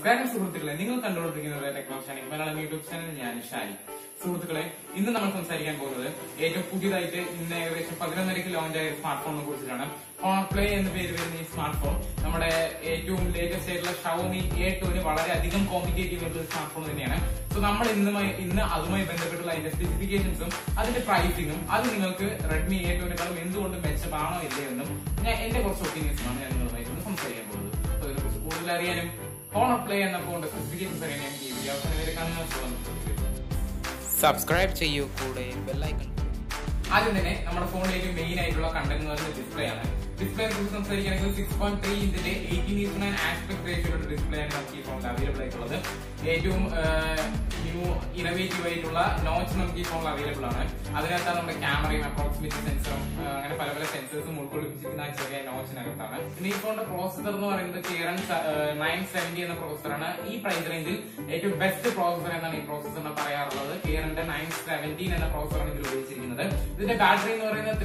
നമസ്കാരം സുഹൃത്തുക്കളെ, നിങ്ങൾ കണ്ടുകൊണ്ടിരിക്കുന്നത് ടെക്നോഷാനി മലയാളം യൂട്യൂബ് ചാനൽ. ഞാൻ ഷാനി. സുഹൃത്തുക്കളെ, ഇന്ന് നമ്മൾ സംസാരിക്കാൻ പോകുന്നത് ഏറ്റവും പുതിയതായിട്ട് ഇന്ന് ഏകദേശം 11:30 ലോഞ്ച് ആയ സ്മാർട്ട് ഫോണിനെ കുറിച്ചിട്ടാണ്. ഹോണർ പ്ലേ എന്ന് പേര് വരുന്ന ഈ സ്മാർട്ട് ഫോൺ നമ്മുടെ ഏറ്റവും ലേറ്റസ്റ്റ് ആയിട്ടുള്ള ഷവോമി A2 വളരെയധികം കോമ്പറ്റേറ്റീവ് ആയിട്ടുള്ള സ്മാർട്ട് ഫോൺ തന്നെയാണ്. സോ നമ്മൾ ഇന്ന് അതുമായി ബന്ധപ്പെട്ടുള്ള അതിന്റെ സ്പെസിഫിക്കേഷൻസും അതിന്റെ പ്രൈസിങ്ങും അത് നിങ്ങൾക്ക് റെഡ്മി A2 എന്തുകൊണ്ട് മെച്ചമാണോ ഇല്ലയെന്നും എന്റെ കുറച്ച് ഒപ്പീനിയൻസുമാണ് ഞാൻ നിങ്ങളുമായി സംസാരിക്കാൻ പോകുന്നത്. സോ ഇതിനെക്കുറിച്ച് കൂടുതൽ അറിയാനും ഹോണർ പ്ലേ എന്ന ഫോണിന്റെ സ്പെസിഫിക്കേഷൻസ് അറിയാനും ഈ വീഡിയോ അവസാനം വരെ കാണുന്ന സബ്സ്ക്രൈബ് ചെയ്യൂ, കൂടെ ബെല്ലൈക്കൺ. ആദ്യം തന്നെ നമ്മുടെ ഫോണിലേക്ക് മെയിൻ ആയിട്ടുള്ള കണ്ടന്റ് എന്ന് പറയുന്നത് ഡിസ്പ്ലേ ആണ്. ഡിസ്പ്ലേയെ കുറിച്ച് സംസാരിക്കുകയാണെങ്കിൽ 6.3 ഇഞ്ചിന്റെ 18:9 ആസ്പെക്ട് റേഷ്യോയുടെ ഡിസ്പ്ലേ ആണ് നമുക്ക് ഈ ഫോണിൽ അവൈലബിൾ ആയിട്ടുള്ളത്. ഏറ്റവും ന്യൂ ഇന്നോവേറ്റീവ് ആയിട്ടുള്ള നോച്ച് നമുക്ക് ഈ ഫോണിൽ അവൈലബിൾ ആണ്. അതിനകത്താണ് നമ്മുടെ ക്യാമറയും അപ്രോക്സിമേറ്റ് സെൻസറും അങ്ങനെ പല പല സെൻസേഴ്സും ഉൾക്കൊള്ളിപ്പിച്ചിരിക്കുന്ന ആ ചെറിയ നോച്ചിനകത്താണ്. പിന്നെ ഈ ഫോണിന്റെ പ്രോസസർ എന്ന് പറയുന്നത് Kirin 970 എന്ന പ്രോസസറാണ്. ഈ പ്രൈസ് റേഞ്ചിൽ ഏറ്റവും ബെസ്റ്റ് പ്രോസസർ എന്നാണ് ഈ പ്രോസസറിനെ പറയാറുള്ളത്. Kirin 917 എന്ന പ്രോസസറാണ് ഇതിൽ ഉപയോഗിച്ചിരിക്കുന്നത്. ഇതിന്റെ ബാറ്ററി എന്ന് പറയുന്നത്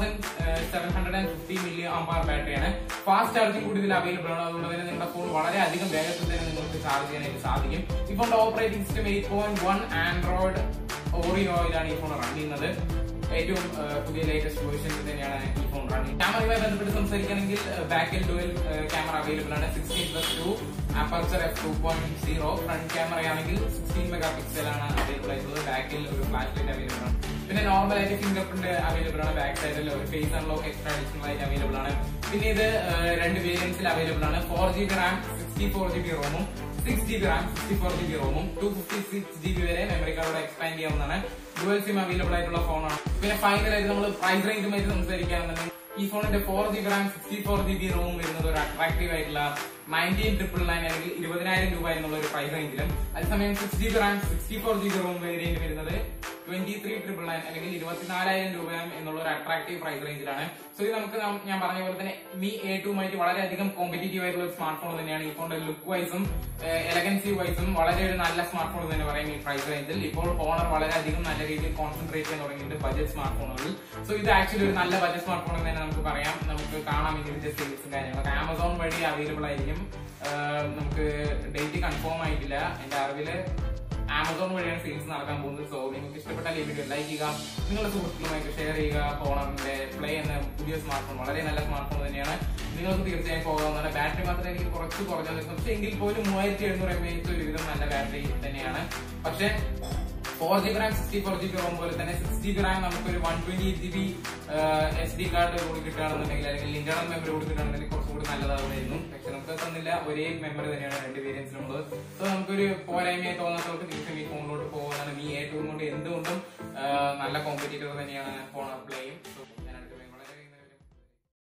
3750 mAh ബാറ്ററിയാണ്. ഫാസ്റ്റ് ചാർജിംഗ് കൂടി ഇതിൽ അവൈലബിൾ ആണ്. അതുകൊണ്ട് തന്നെ നിങ്ങളുടെ ഫോൺ വളരെ അധികം വേഗത്തിൽ തന്നെ നിങ്ങൾക്ക് ചാർജ് ചെയ്യാനായിട്ട് സാധിക്കും. ഈ ഫോണിന്റെ ഓപ്പറേറ്റിംഗ് സിസ്റ്റം 8.1 ആൻഡ്രോയിഡ് ഓറിയോയിലാണ് ഈ ഫോൺ റൺ ചെയ്യുന്നത്. ഏറ്റവും പുതിയ ലേറ്റസ്റ്റ് വേർഷനിൽ തന്നെയാണ് ഈ ഫോൺ റൺ ചെയ്യുന്നത്. ക്യാമറയുമായി ബന്ധപ്പെട്ട് സംസാരിക്കുകയാണെങ്കിൽ ബാക്കിൽ ഡുവൽ ക്യാമറ അവൈലബിൾ ആണ്. 16+2 അപ്പർച്ചർ f2.0. ഫ്രണ്ട് ക്യാമറ ആണെങ്കിൽ 16 MP ആണ് അവൈലബിൾ ആയിട്ടുള്ളത്. ബാക്കിൽ ഒരു ഫ്ലാഷ് ലൈറ്റ് അവൈലബിൾ ആണ്. പിന്നെ നോർമൽ ആയിട്ട് ഫിംഗർ പ്രിന്റ് അവൈലബിൾ ആണ്. ബാക്ക് സൈഡിൽ ഒരു ഫേസ് അൺലോക്ക് എക്സ്ട്രാ അഡീഷണൽ ആയിട്ട് അവൈലബിൾ ആണ്. പിന്നെ ഇത് രണ്ട് വേരിയന്റ്സിൽ അവൈലബിൾ ആണ്. 4GB Ram 64GB റോമും 6GB Ram 64GB റോമും 256GB വരെ മെമ്മറി കാർഡോടെ എക്സ്പാൻഡ് ചെയ്യാവുന്നതാണ്. ഡുവൽ സിം അവൈലബിൾ ആയിട്ടുള്ള ഫോണാണ്. പിന്നെ ഫൈനലായിട്ട് നമ്മൾ പ്രൈസ് റേഞ്ചുമായിട്ട് സംസാരിക്കുകയാണെന്നുണ്ടെങ്കിൽ ഈ ഫോണിന്റെ 4GB റാം 64GB റോം വരുന്നത് ഒരു അട്രാക്റ്റീവ് ആയിട്ടുള്ള 19,999 അല്ലെങ്കിൽ 20,000 രൂപ എന്നുള്ള ഒരു പ്രൈസ് റേഞ്ചിലും, അതേസമയം 6GB Ram 64GB Rome variant വരുന്നത് 23,999 അല്ലെങ്കിൽ 24,000 രൂപ എന്നുള്ള ഒരു അട്രാക്റ്റീവ് പ്രൈസ് റേഞ്ചിലാണ്. സോ ഇത് നമുക്ക് ഞാൻ പറഞ്ഞ പോലെ തന്നെ Mi A2 വളരെയധികം കോമ്പറ്റീറ്റീവ് ആയിട്ടുള്ള ഒരു സ്മാർട്ട് ഫോൺ തന്നെയാണ്. ഈ ഫോണിന്റെ ലുക്ക് വൈസും എലഗൻസി വൈസും വളരെ ഒരു നല്ല സ്മാർട്ട് ഫോൺ തന്നെ പറയാം ഈ പ്രൈസ് റേഞ്ചിൽ. ഇപ്പോൾ ഓണർ വളരെയധികം നല്ല രീതിയിൽ കോൺസെൻട്രേറ്റ് ചെയ്യാൻ തുടങ്ങിയിട്ടുണ്ട് ബജറ്റ് സ്മാർട്ട് ഫോണുകളിൽ. സോ ഇത് ആക്ച്വലി ഒരു നല്ല ബജറ്റ് സ്മാർട്ട് ഫോൺ എന്ന് തന്നെ നമുക്ക് പറയാം. നമുക്ക് കാണാം ഇതിന്റെ സെയിൽസും കാര്യങ്ങളൊക്കെ ആമസോൺ വഴി അവൈലബിൾ ആയിരിക്കും. നമുക്ക് ഡേറ്റ് കൺഫേം ആയിട്ടില്ല. എന്റെ അറിവില് ആമസോൺ വഴിയാണ് സെയിൽസ് നടക്കാൻ പോകുന്നത്. സോ നിങ്ങൾക്ക് ഇഷ്ടപ്പെട്ടാൽ ഈ വീഡിയോ ലൈക്ക് ചെയ്യുക, നിങ്ങളുടെ സുഹൃത്തുക്കളുമായിട്ട് ഷെയർ ചെയ്യുക. ഹോണറിന്റെ പ്ലേ എന്ന പുതിയ സ്മാർട്ട് ഫോൺ വളരെ നല്ല സ്മാർട്ട് ഫോൺ തന്നെയാണ്. നിങ്ങൾക്ക് തീർച്ചയായും പോകാവുന്നതാണ്. ബാറ്ററി മാത്രമേ എനിക്ക് കുറച്ച് കുറഞ്ഞത്, പക്ഷെ എങ്കിൽ പോലും 3700 mAh ഒരുവിധം നല്ല ബാറ്ററി തന്നെയാണ്. പക്ഷെ 4GB റാം 64GB റോം പോലെ തന്നെ 6GB റാം നമുക്കൊരു 128GB SD കാർഡ് കൂടി കിട്ടുകയാണെന്നുണ്ടെങ്കിൽ അല്ലെങ്കിൽ ഇന്റർണൽ മെമ്മറി കൂടി കിട്ടുകയാണെന്നുണ്ടെങ്കിൽ കുറച്ചുകൂടി നല്ലതാവുമായിരുന്നു. പക്ഷെ നമുക്ക് തന്നില്ല. ഒരേ മെമ്മറി തന്നെയാണ് രണ്ട് വേരിയൻസിലുള്ളത്. സോ നമുക്കൊരു പോരായ്മയെ തോന്നാത്തവർക്ക് തിരിച്ചും ഈ ഫോണിലോട്ട് പോകുന്നതാണ്. Mi A2 കൊണ്ട് എന്തുകൊണ്ടും നല്ല കോമ്പറ്റീറ്റർ തന്നെയാണ് ഹോണർ പ്ലേ.